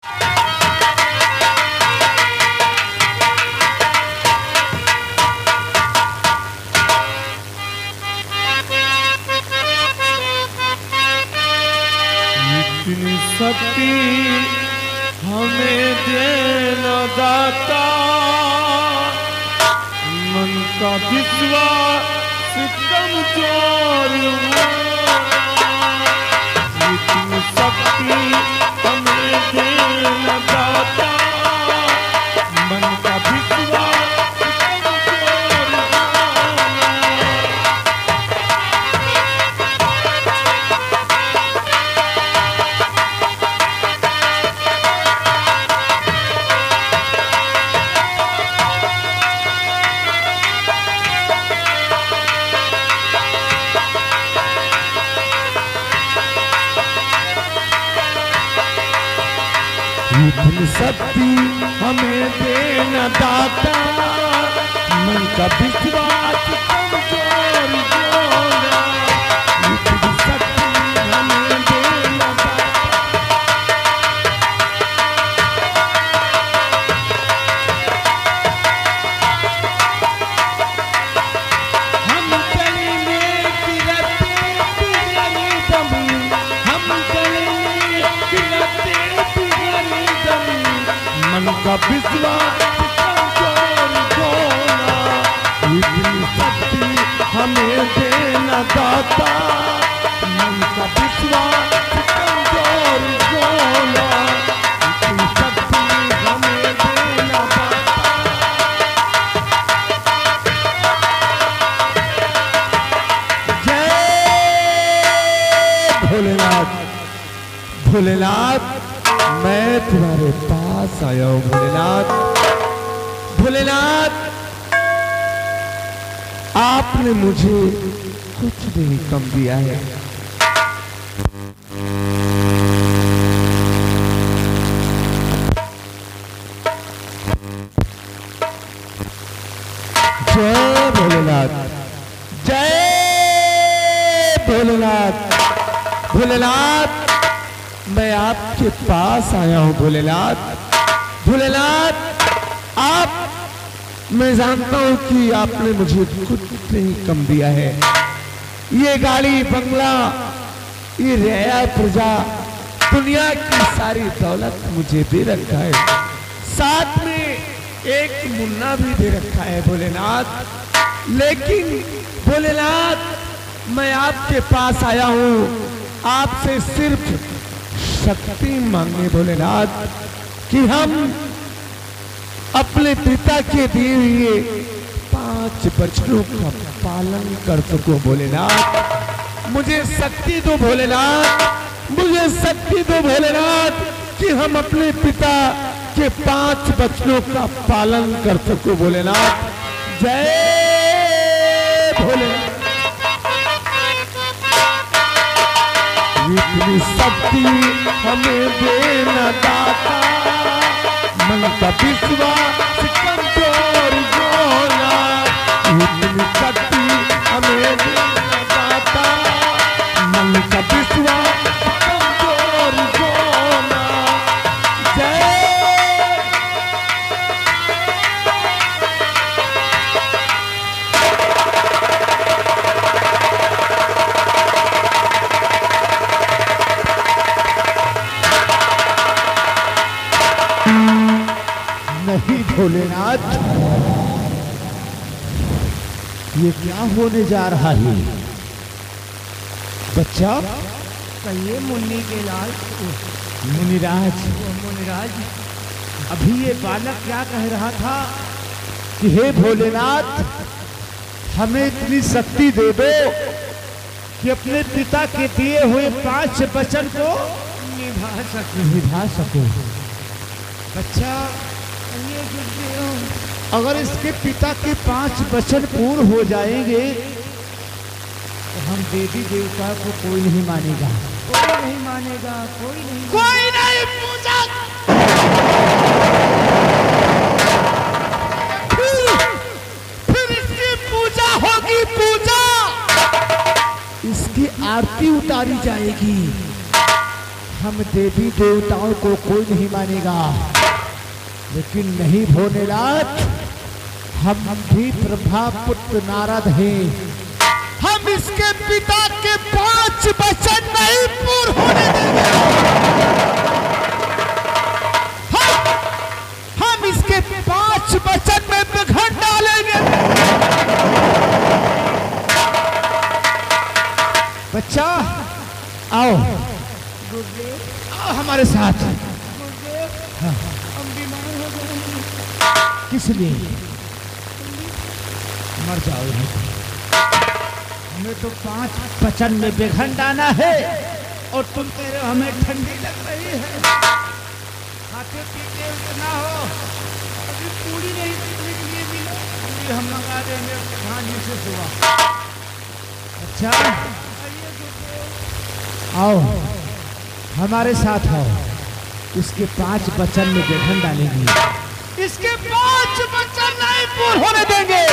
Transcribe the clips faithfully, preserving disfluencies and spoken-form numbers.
इतनी शक्ति हमें देना दाता, मन का विश्वास कमजोर हुआ। इतनी शक्ति हमें देना दाता, मन का विश्वास कमजोर हुआ। इतनी शक्ति हमें देना दाता, मन का विश्वास कमजोर होना। इतनी शक्ति हमें देना दाता, हम चलेंगे फिरते फिरते दम, हम चलेंगे फिरते मन का विश्वास कमजोर होना। इतनी शक्ति हमें देना दाता, मन का विश्वास कमजोर होना। इतनी शक्ति हमें देना दाता। जय भोलेनाथ। भोलेनाथ मैं तुम्हारे पास आया हूं भोलेनाथ। भोलेनाथ आपने मुझे कुछ नहीं कम दिया है। जय भोलेनाथ, जय भोलेनाथ। भोलेनाथ मैं आपके पास आया हूं भोलेनाथ। भोलेनाथ आप, मैं जानता हूं कि आपने मुझे कुछ नहीं कम दिया है। ये गाड़ी बंगला, ये रया प्रजा, दुनिया की सारी दौलत मुझे दे रखा है, साथ में एक मुन्ना भी दे रखा है भोलेनाथ। लेकिन भोलेनाथ मैं आपके पास आया हूं आपसे सिर्फ शक्ति मांगे भोलेनाथ, कि हम अपने पिता के दिए हुए पांच वचनों का पालन कर सको भोलेनाथ। मुझे शक्ति दो भोलेनाथ, मुझे शक्ति दो भोलेनाथ, कि हम अपने पिता के पांच वचनों का पालन कर सको भोलेनाथ। जय भोलेनाथ। इतनी शक्ति हमें देना दाता, मन का विश्वास कमजोर होना। इतनी शक्ति हमें देना दाता, मन का विश्वास कमजोर होना। जय नहीं भोलेनाथ, ये क्या होने जा रहा है बच्चा? कहिए मुन्नी के लाल। मुनिराज, मुनिराज अभी ये बालक क्या कह रहा था कि हे भोलेनाथ हमें इतनी शक्ति दे दो कि अपने पिता के दिए हुए पांच वचन को निभा सको। निभा सको। बच्चा ये गुरुदेव, अगर इसके पिता के पांच वचन पूर्ण हो जाएंगे तो हम देवी देवता को कोई नहीं मानेगा। कोई नहीं मानेगा, कोई नहीं कोई नहीं पूजा। फिर, फिर इसकी पूजा होगी, पूजा इसकी आरती उतारी जाएगी। हम देवी देवताओं को कोई नहीं मानेगा, लेकिन नहीं भोलेनाथ, हम भी ब्रह्मा पुत्र नारद हैं। हम इसके पिता के पांच वचन नहीं पूर्ण होने देंगे। हम, हम इसके पांच वचन में विघन डालेंगे। बच्चा आओ, आओ हमारे साथ। हाँ। किस लिए मर जाओ? हमें तो पांच वचन में विघन डालना है और तुम कह रहे हो हमें ठंडी लग रही है। खाते पीते उतना हो, अभी पूरी नहीं पीने के लिए मिला, पूरी हम मंगा देंगे खाने से सुबह। अच्छा आओ हमारे साथ आओ, इसके पांच वचन में विघन डालेंगे। इसके पांच वचन नहीं पूर्ण होने देंगे।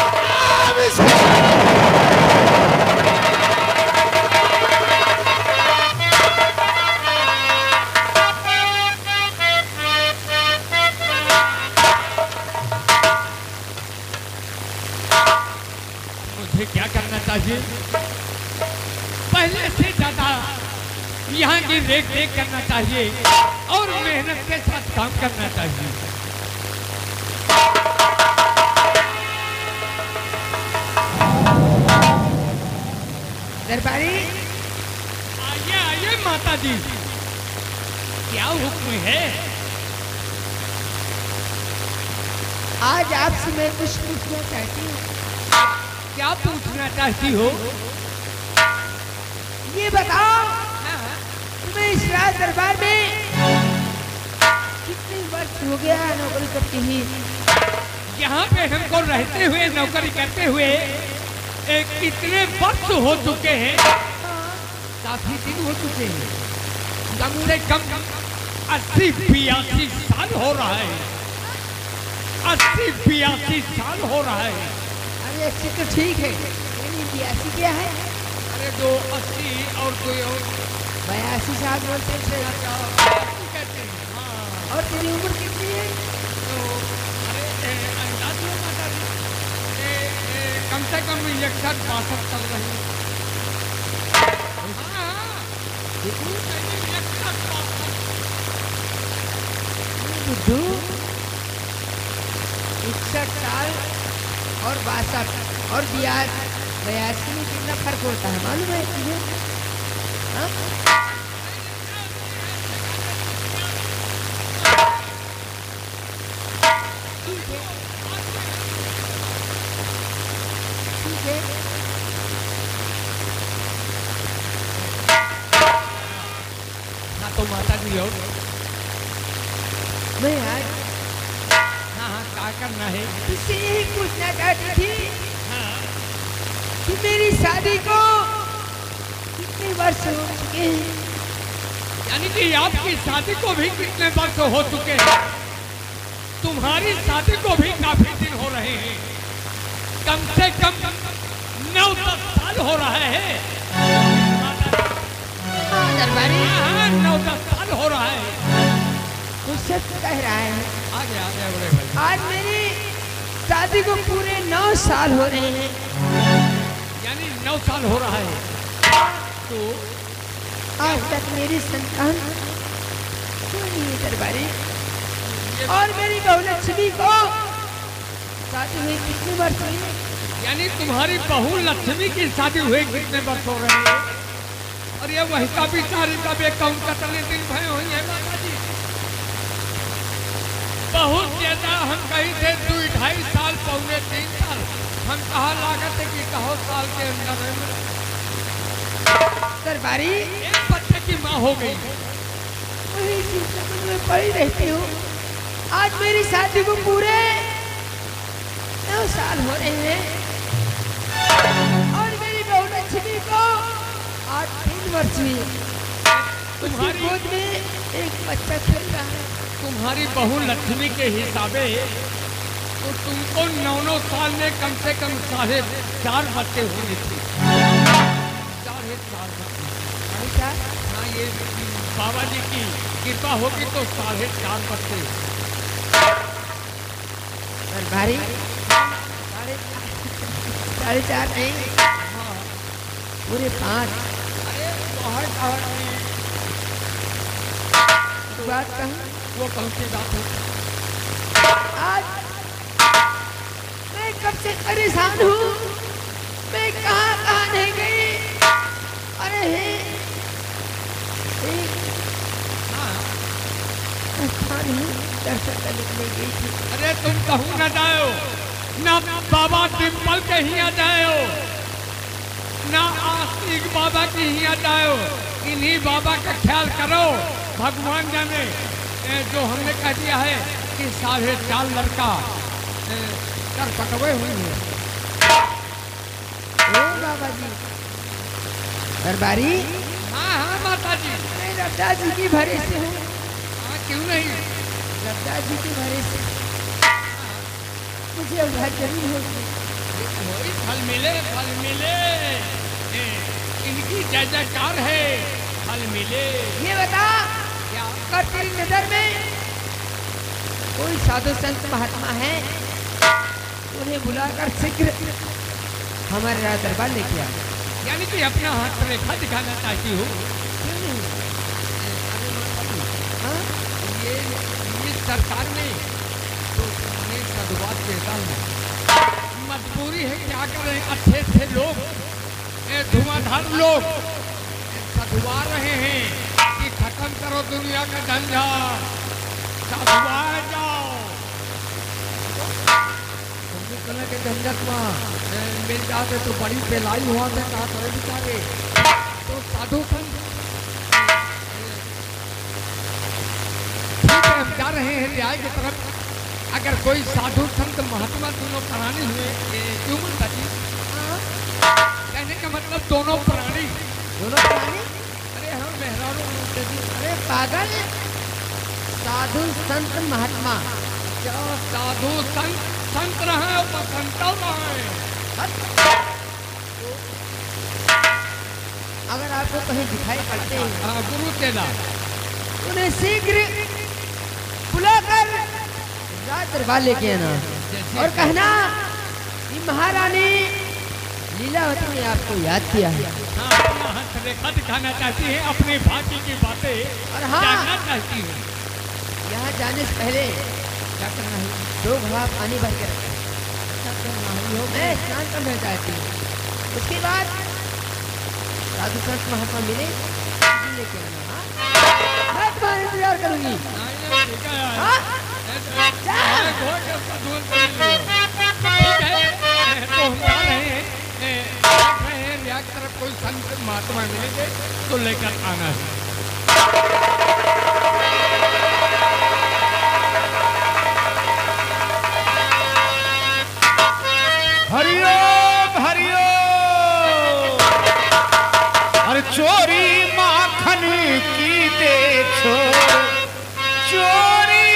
मुझे क्या करना चाहिए? पहले से ज्यादा यहाँ की देख देख करना चाहिए और मेहनत के साथ काम करना चाहिए। दरबारी, आइए आइए माता जी, क्या हुक्म है? आज आपसे मैं कुछ पूछना चाहती हूँ। क्या पूछना चाहती हो? ये बताओ, तुम्हें इस राज दरबार में कितने वर्ष हो गया नौकरी करते ही? यहाँ पे हमको रहते हुए, नौकरी करते हुए एक कितने वर्ष हो चुके हैं? काफी दिन हो चुके हैं। कम से कम अस्सी बयासी साल हो रहा है। अस्सी बयासी साल हो रहा है। अरे अच्छे तो ठीक है, लेकिन बयासी क्या है? अरे दो अस्सी और कोई और बयासी साल बोलते थे। कहते हैं। हाँ। और तेरी उम्र कितनी है? तो अरे अंदाज में बता दी। कम से कम इलेक्शन बासठ चल रही है। बुद्धू, इकसठ साल और बासठ और बयासी में कितना फर्क होता है मालूम है तुझे? ठीक है, हाँ तो माता जी और मैं आज हाँ हाँ क्या करना है? तुझसे यही पूछना चाहती थी हाँ कि मेरी शादी को कितने वर्ष हो चुके हैं? यानी कि आपकी शादी को भी कितने वर्ष हो चुके हैं? तुम्हारी शादी को भी काफी दिन हो रहे हैं। कम से कम नौ दस साल हो रहा है। हाँ दरबारी, हाँ नौ दस साल हो रहा है। मुझसे कह रहा है आगे आगे बड़े भाई। आज मेरी शादी को पूरे नौ साल हो रहे हैं। यानी नौ साल हो रहा है। तो आज तक मेरी संतान क्यों नहीं है दरबारी? और मेरी बहू लक्ष्मी को शादी हुई कितने वर्ष हुए? यानी तुम्हारी बहू लक्ष्मी की शादी हुए कितने वर्ष हो रहे हैं? और ये वही का बिचारी का बेकाउंट कतने दिन भय हुई है माता जी। बहुत ज्यादा हम कहीं थे दो ढाई साल पौने तीन साल। हम कहा लागत है कि कहो साल के अंदर है। दरबारी, एक बच्चे की माँ हो गई। वही समझ में पड़ी रहती हूँ। आज मेरी शादी को पूरे नौ साल हो रहे हैं और मेरी बहू लक्ष्मी को आज तीन वर्ष हुई। उसकी गोद में एक बच्चा खेल रहा है। तुम्हारी बहू लक्ष्मी के हिसाबे तो तुमको नौ नौ साल में कम से कम साढ़े चार बच्चे होने थे। साढ़े चार बच्चे। अच्छा, हाँ ये बाबा जी की कृपा होगी तो साढ़े चार बजते। दरबारी साढ़े साढ़े चार नहीं, पूरे पाँच। अरे बहुत और बात कहूँ, वो कौन सी बात है? आज मैं कब से परेशान हूँ, मैं कहाँ कहाँ नहीं गई। अरे हे, हे, स्थान ही दर्शन करने के लिए गई थी। अरे तुम कहूँ न जाओ, ना बाबा डिम्पल के ही आ जाओ, ना आस्तिक बाबा के ही आ जाओ। इन्हीं बाबा का ख्याल करो। भगवान जाने जो हमने कह दिया है कि साढ़े चार लड़का कर पटवे हुए हैं। ओ बाबा जी, दरबारी। हाँ हाँ माता जी। मैं रब्दा जी की भरे से हूँ। हाँ क्यों नहीं, रब्दा जी की भरे से मुझे उधार जरूर होगी। वही फल मिले, फल मिले। ए, इनकी जय जयकार है, फल मिले। ये बता, क्या अगर तेरी नजर में कोई साधु संत महात्मा है, उन्हें बुलाकर शीघ्र हमारे राज दरबार लेके आ। यानी कि अपना हाथ रेखा दिखाना चाहती हो? हाँ? ये ये सरकार ने तो मैं साधुवाद देता हूँ, मजबूरी है, क्या करें। अच्छे अच्छे लोग, धुआंधार लोग साधुवा रहे हैं कि खत्म करो दुनिया का झंझट, साधुआ जाओ। कल के झंझट में मिल जाते तो बड़ी बेलाई हुआ था, कहा करे बेचारे। तो साधु संत ठीक है, हम जा रहे हैं न्याय की तरफ। अगर कोई साधु संत महात्मा दोनों प्राणी हुए, क्यों मत जी? कहने का मतलब दोनों प्राणी, दोनों प्राणी। अरे हम मेहरारू। अरे पागल, साधु संत महात्मा। क्या साधु संत संत रहे और संत रहे? अगर आपको कहीं दिखाई पड़ते हैं, हाँ, गुरु तेरा उन्हें शीघ्र बुलाकर राज दरबार लेके आना और कहना कि महारानी लीलावती ने आपको याद किया है। हाँ, अपना हाथ रेखा दिखाना चाहती है, अपने भाग्य की बातें और हाँ, जानना चाहती है। यहाँ जाने से पहले क्या करना है, दो घड़ा पानी भर के रखना। मैं स्नान करना चाहती हूँ। उसके बाद साधु संत महात्मा मिले, लेके आना। हाँ? मैं तुम्हारा इंतजार करूंगी। हाँ? तरफ कोई संत महात्मा मिलेंगे तो लेकर आना है। हरिओम हरिओम। अरे चोरी माखन की देखो, चोरी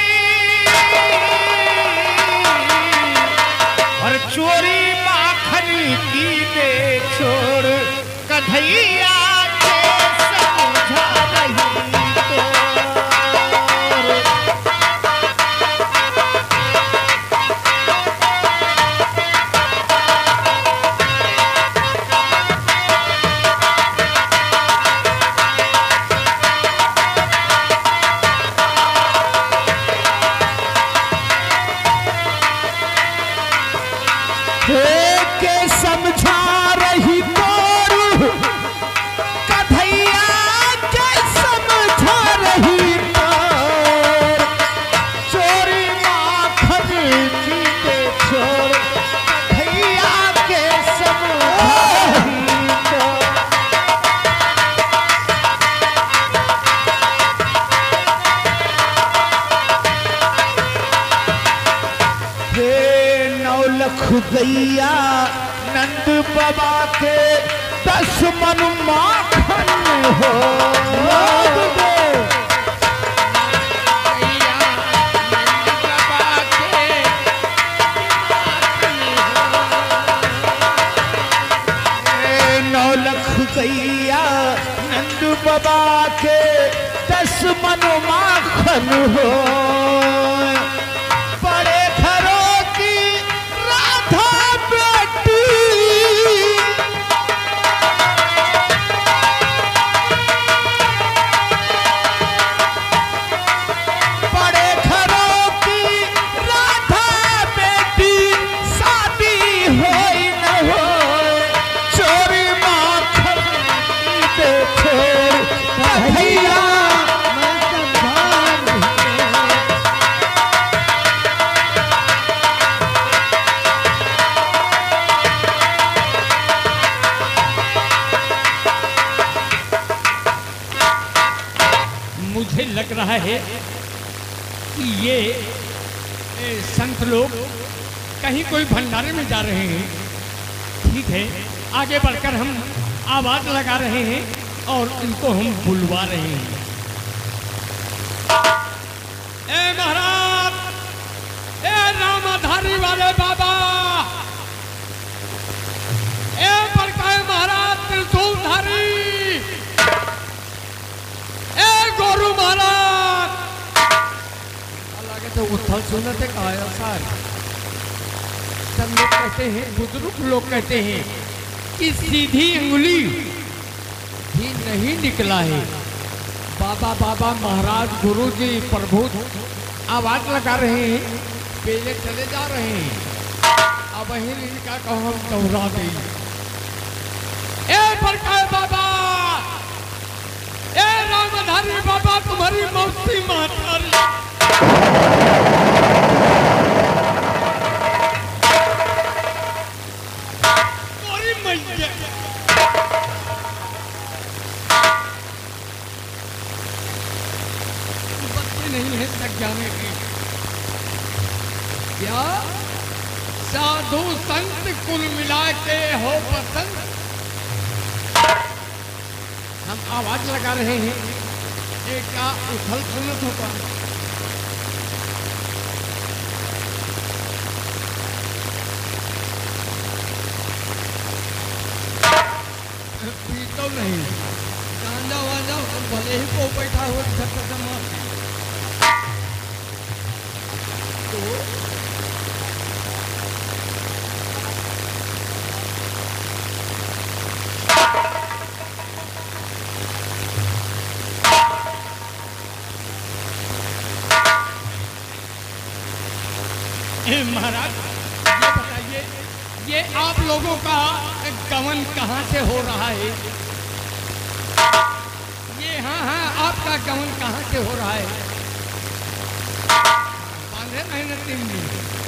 और चोरी माखन की दे छोड़, कन्हैया के समझा रही तो। के समझा रही तोर, कन्हैया के समझा रही तोर। चोरी माखन की दे छोड़, कन्हैया के समझा रही तोर। हे नौलख गैया नंद बाबा के दस मन माखन हो। नौलख गैया नंद बाबा के मनो माखन हो बड़े घरों की राधा बेटी बड़े घरों की राधा बेटी शादी होई न हो चोरी माखन देखे भैया मुझे लग रहा है कि ये ए, संत लोग कहीं कोई भंडारे में जा रहे हैं। ठीक है, आगे बढ़कर हम आवाज लगा रहे हैं और इनको हम बुलवा रहे हैं। ए महाराज, ए रामाधारी वाले बाबा, ए बड़काए महाराज त्रिशूलधारी, ए गोरु महाराज। लगे तो उथल सुनते काया सार। सब लोग कहते हैं, बुजुर्ग लोग कहते हैं कि सीधी अंगुली भी नहीं निकला है। बाबा बाबा महाराज गुरु जी प्रभु आवाज लगा रहे हैं, पहले चले जा रहे हैं। अब वही इनका कहो हम दोहरा दें। ए बड़काए बाबा, ए रामधारी बाबा, तुम्हारी मौसी मातारी। तुम्हारी मैया बच्चे नहीं है तक जाने की। क्या साधु संत कुल मिला के हो पसंद। हम आवाज लगा रहे हैं, ये क्या उथल सुनत होगा। पीतो नहीं, गांजा वांजा भले ही को बैठा हो छत मार तो महाराज ये बताइए, ये आप लोगों का गमन कहाँ से हो रहा है? ये हाँ हाँ आपका गमन कहाँ से हो रहा है? बांधे नहीं न तीन दिन।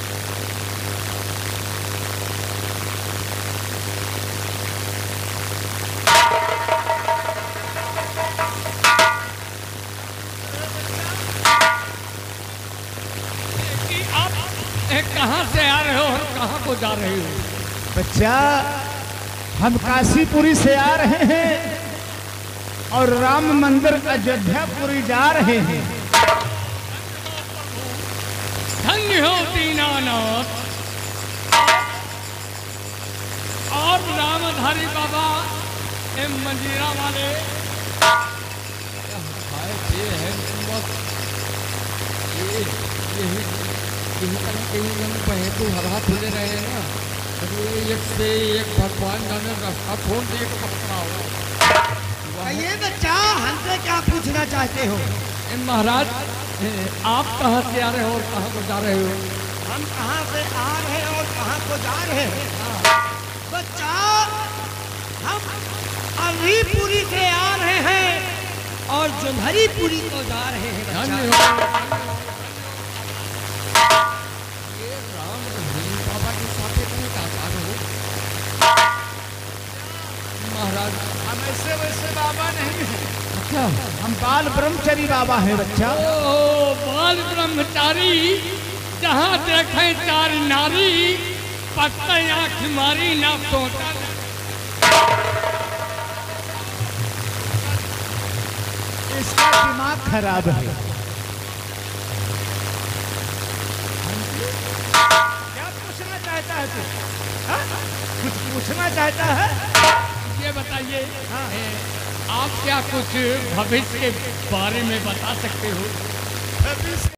कहाँ से आ रहे हो और कहाँ को जा रहे हो? बच्चा, हम काशीपुरी से आ रहे हैं और राम मंदिर अयोध्यापुरी जा रहे हैं। धन्य हो दीनानाथ। और रामधारी बाबा ए मंजीरा वाले ये है ये कहीं कहीं कहीं तो हरा खुले रहे हैं ना। एक से एक भगवान जाने रास्ता फोन से एक पकड़ा हुआ। ये बच्चा हमसे क्या पूछना चाहते हो? महाराज, आप कहाँ से आ रहे हो और कहाँ को जा रहे हो? हम कहाँ से आ रहे हैं और कहाँ को जा रहे हैं? बच्चा, हम अलीपुरी से आ रहे हैं और जोधरीपुरी को जा रहे हैं। बच्चा, महाराज हम ऐसे वैसे बाबा नहीं हैं। अच्छा, हम बाल ब्रह्मचारी बाबा हैं बच्चा। ओ बाल ब्रह्मचारी, जहाँ देखे चार नारी, पत्ता आँख मारी ना सोचा। इसका दिमाग खराब है। क्या पूछना चाहता है तू? हाँ? कुछ पूछना चाहता है? ये बताइए, हाँ। आप क्या कुछ भविष्य के बारे में बता सकते हो?